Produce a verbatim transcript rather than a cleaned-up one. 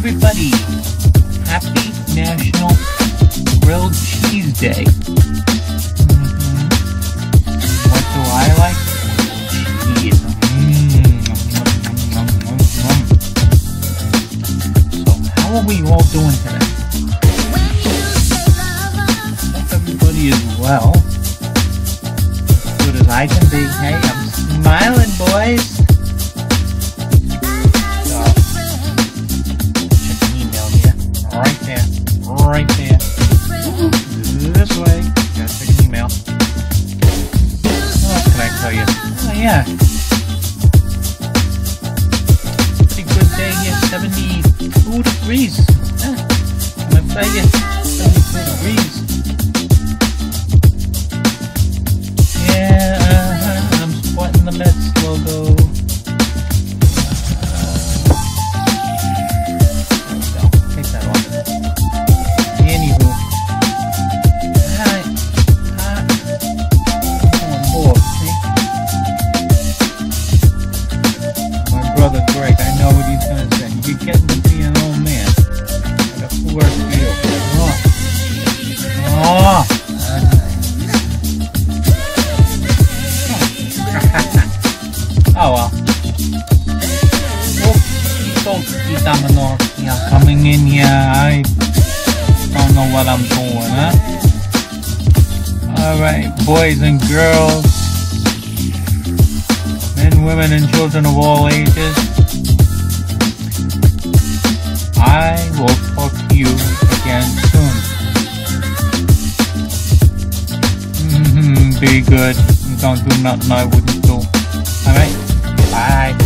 everybody, happy National Grilled Cheese Day. Mm-hmm. What do I like? Cheese. Mm. So how are we all doing today? Hope everybody is well. As good as I can be. Hey, I'm smiling, boys. Right there, right there. This way. Gotta check an email. What else can I tell you? Oh yeah. Pretty good day here. seventy-two degrees. Yeah. I'm gonna tell you, seventy-two degrees. Yeah, uh-huh. I'm sporting the Mets logo. Brother Greg, I know what he's gonna say. You're getting to be an old man. I got to work for you. Oh. Oh. Oh well. Well, folks, Itamanor, yeah, coming in here. I don't know what I'm doing, huh? Alright, boys and girls. Men, women, and children of all ages, I will talk to you again soon. Mm-hmm, be good. Don't do nothing I wouldn't do. Alright? Bye.